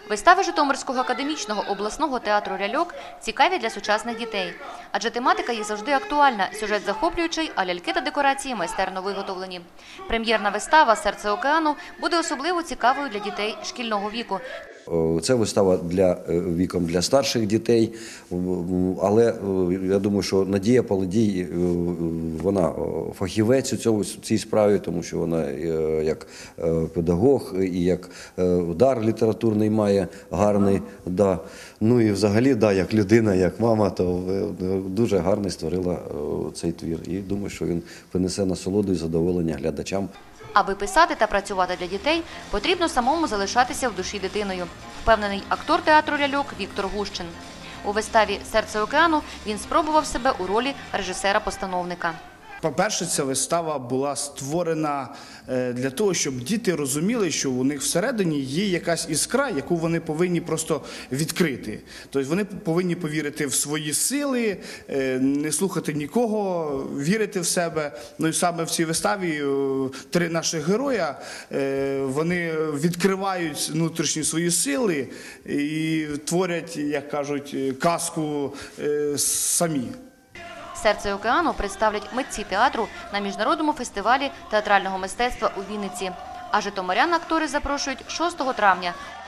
Вистави Житомирського академічного обласного театру «Ляльок» цікаві для сучасних дітей. Адже тематика їх завжди актуальна, сюжет захоплюючий, а ляльки та декорації майстерно виготовлені. Прем'єрна вистава «Серце океану» буде особливо цікавою для дітей шкільного віку. Це вистава віком для старших дітей, але я думаю, що Надія Паладій, вона фахівець у цій справі, тому що вона як педагог і як дар літературний має гарний. Да. Ну і взагалі, да, як людина, як мама, то дуже гарно створила цей твір. І думаю, що він принесе насолоду і задоволення глядачам. Аби писати та працювати для дітей, потрібно самому залишатися в душі дитиною, впевнений актор театру «Ляльок» Віктор Гущин. У виставі «Серце океану» він спробував себе у ролі режисера-постановника. По-перше, ця вистава була створена для того, щоб діти розуміли, що у них всередині є якась іскра, яку вони повинні просто відкрити. Тобто вони повинні повірити в свої сили, не слухати нікого, вірити в себе. Ну і саме в цій виставі три наших героя, вони відкривають внутрішні свої сили і творять, як кажуть, казку самі. «Серце океану» представлять митці театру на міжнародному фестивалі театрального мистецтва у Вінниці. А житомирян актори запрошують 6 травня